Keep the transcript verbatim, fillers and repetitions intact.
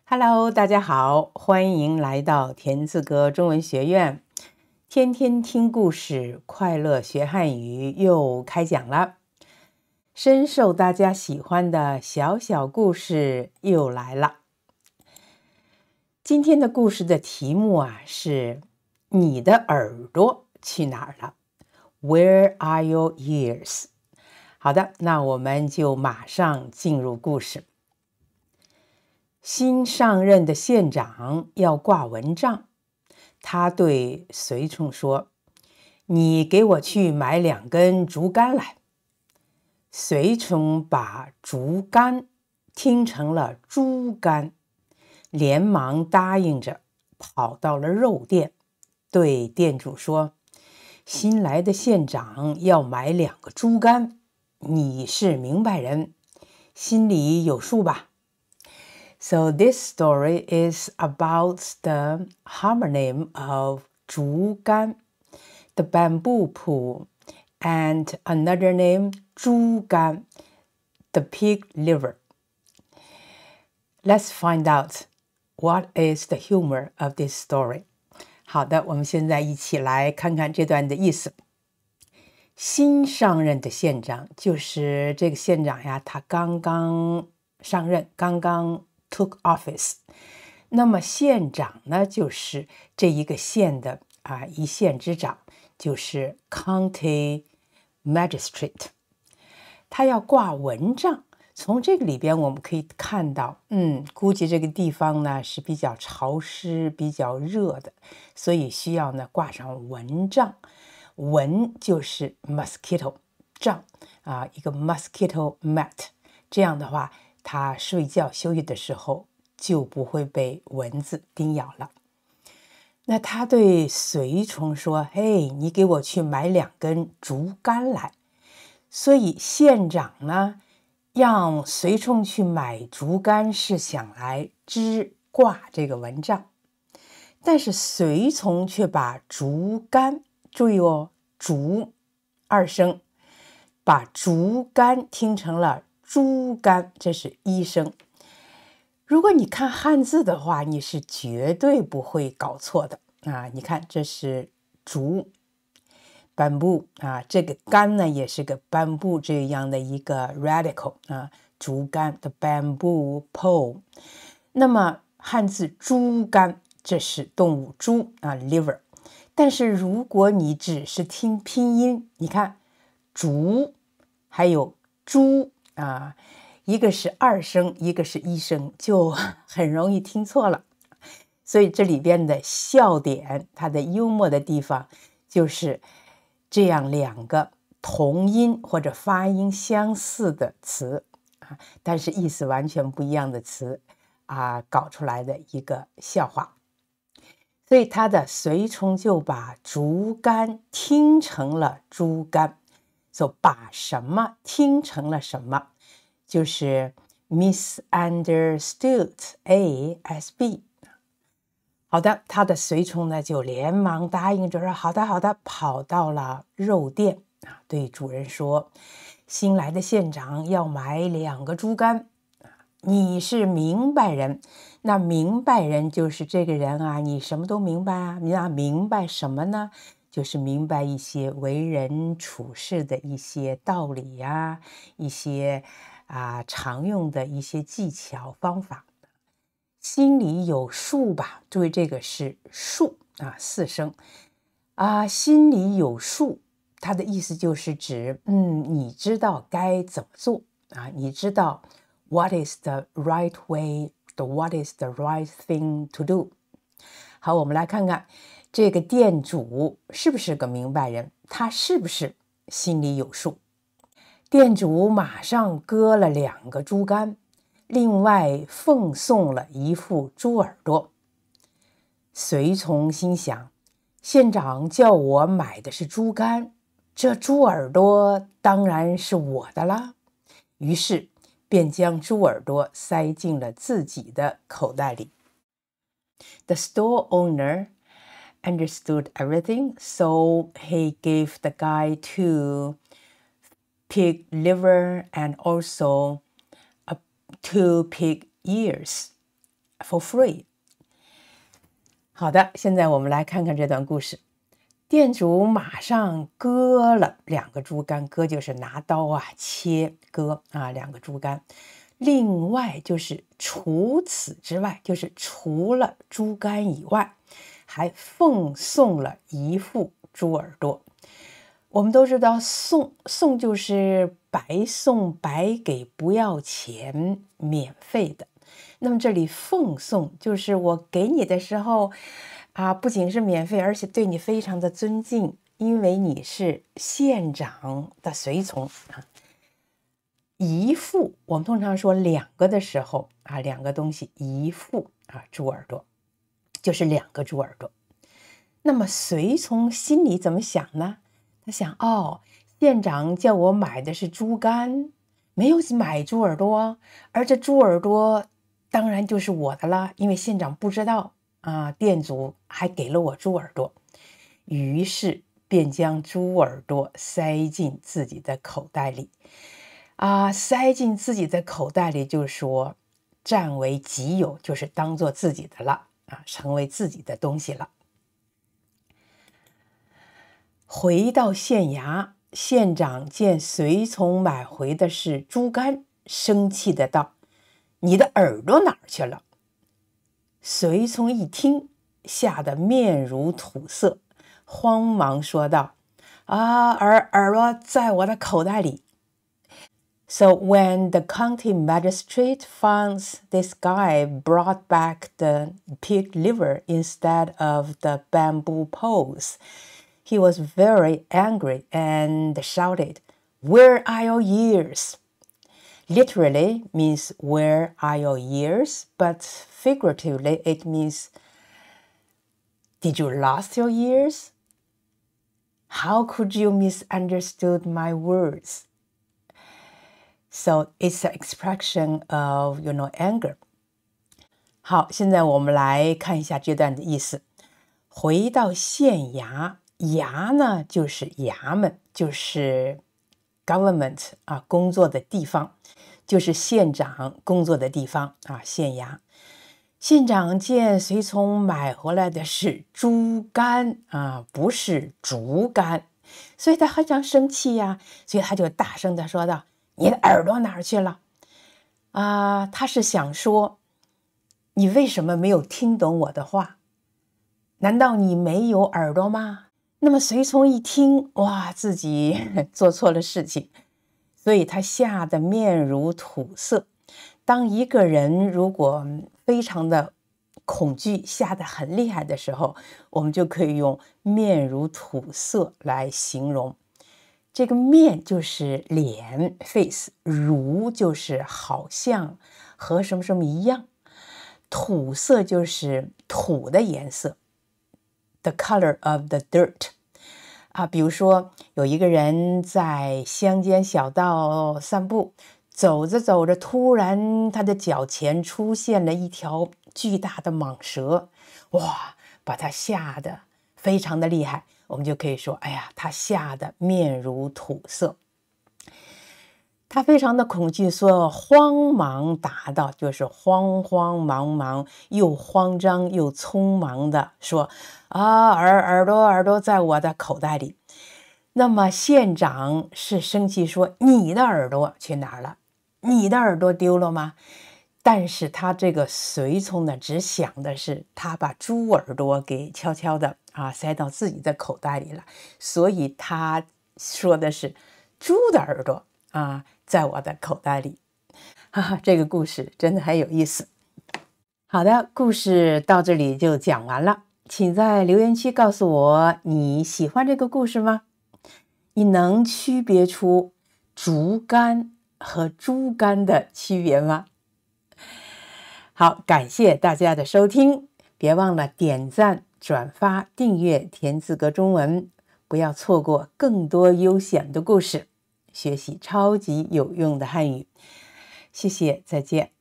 Hello， 大家好，欢迎来到田字格中文学院，天天听故事，快乐学汉语又开讲了。深受大家喜欢的小小故事又来了。今天的故事的题目啊是你的耳朵去哪儿了 ？Where are your ears？ 好的，那我们就马上进入故事。新上任的县长要挂蚊帐，他对随从说：“你给我去买两根竹竿来。”随从把竹竿听成了猪肝，连忙答应着，跑到了肉店，对店主说：“新来的县长要买两个猪肝，你是明白人，心里有数吧？”So this story is about the homonym of 竹竿, the bamboo pole, and another name 猪肝, the pig liver. Let's find out what is the humor of this story. 好的，我们现在一起来看看这段的意思。新上任的县长，就是这个县长呀，他刚刚上任，刚刚took office。那么县长呢，就是这一个县的啊一县之长，就是 county magistrate。他要挂蚊帐，从这个里边我们可以看到，嗯，估计这个地方呢是比较潮湿、比较热的，所以需要呢挂上蚊帐。蚊就是 mosquito， 帐啊，一个 mosquito mat。这样的话，他睡觉休息的时候就不会被蚊子叮咬了。那他对随从说：“嘿，你给我去买两根竹竿来。”所以县长呢，让随从去买竹竿，是想来支挂这个蚊帐。但是随从却把竹竿，注意哦，竹二声，把竹竿听成了猪肝，这是一声。如果你看汉字的话，你是绝对不会搞错的啊！你看，这是竹 bamboo 啊，这个竿呢也是个 bamboo 这样的一个 radical 啊，竹竿 the bamboo pole。那么汉字猪肝，这是动物猪啊 liver。但是如果你只是听拼音，你看竹还有猪啊，一个是二声，一个是一声，就很容易听错了。所以这里边的笑点，它的幽默的地方，就是这样两个同音或者发音相似的词啊，但是意思完全不一样的词啊，搞出来的一个笑话。所以他的随从就把竹竿听成了猪肝，所以把什么听成了什么，就是 misunderstood A as B。 好的，他的随从呢就连忙答应着说：“好的好的。”跑到了肉店啊，对主人说：“新来的县长要买两个猪肝，你是明白人。”那明白人就是这个人啊，你什么都明白啊。那明白什么呢？就是明白一些为人处事的一些道理呀、啊，一些啊常用的一些技巧方法。心里有数吧？注意这个是数啊，四声啊，心里有数，它的意思就是指，嗯，你知道该怎么做啊，你知道 what is the right way。The what is the right thing to do？ 好，我们来看看这个店主是不是个明白人，他是不是心里有数？店主马上割了两个猪肝，另外奉送了一副猪耳朵。随从心想，县长叫我买的是猪肝，这猪耳朵当然是我的啦。于是便将猪耳朵塞进了自己的口袋里。The store owner understood everything, so he gave the guy two pig liver and also a, two pig ears. for free。好的，现在我们来看看这段故事。店主马上割了两个猪肝，割就是拿刀啊切割啊两个猪肝。另外就是除此之外，就是除了猪肝以外，还奉送了一副猪耳朵。我们都知道送送就是白送白给，不要钱，免费的。那么这里奉送就是我给你的时候啊，不仅是免费，而且对你非常的尊敬，因为你是县长的随从啊。一副我们通常说两个的时候啊，两个东西一副啊，猪耳朵就是两个猪耳朵。那么随从心里怎么想呢？他想，哦，县长叫我买的是猪肝，没有买猪耳朵，而这猪耳朵当然就是我的了，因为县长不知道啊，店主还给了我猪耳朵，于是便将猪耳朵塞进自己的口袋里啊，塞进自己的口袋里，就是说占为己有，就是当做自己的了啊，成为自己的东西了。回到县衙，县长见随从买回的是猪肝，生气的道：“你的耳朵哪儿去了？”随从一听，吓得面如土色，慌忙说道：“啊，耳耳朵在我的口袋里。” So when the county magistrate found this guy brought back the pig liver instead of the bamboo poles, he was very angry and shouted, "Where are your ears?" Literally means where are your ears, but figuratively it means did you lost your ears? How could you misunderstood my words? So it's an expression of, you know, anger. 好，现在我们来看一下这段的意思。回到县衙，衙呢就是衙门，就是 government 啊，工作的地方，就是县长工作的地方啊，县衙。县长见随从买回来的是猪肝啊，不是竹竿，所以他非常生气呀、啊，所以他就大声的说道：“你的耳朵哪儿去了？”啊，他是想说，你为什么没有听懂我的话？难道你没有耳朵吗？那么随从一听，哇，自己做错了事情，所以他吓得面如土色。当一个人如果非常的恐惧，吓得很厉害的时候，我们就可以用面如土色来形容。这个面就是脸 face， 如就是好像和什么什么一样，土色就是土的颜色 the color of the dirt 啊，比如说有一个人在乡间小道散步，走着走着，突然他的脚前出现了一条巨大的蟒蛇，哇，把他吓得非常的厉害，我们就可以说，哎呀，他吓得面如土色。他非常的恐惧，说慌忙答道，就是慌慌忙忙，又慌张又匆忙的说，啊，耳耳朵耳朵在我的口袋里。那么县长是生气说，你的耳朵去哪儿了？你的耳朵丢了吗？但是他这个随从呢，只想的是他把猪耳朵给悄悄的啊塞到自己的口袋里了，所以他说的是猪的耳朵啊在我的口袋里。哈哈，这个故事真的很有意思。好的，故事到这里就讲完了，请在留言区告诉我你喜欢这个故事吗？你能区别出竹竿和猪肝的区别吗？好，感谢大家的收听，别忘了点赞、转发、订阅田字格中文，不要错过更多优选的故事，学习超级有用的汉语。谢谢，再见。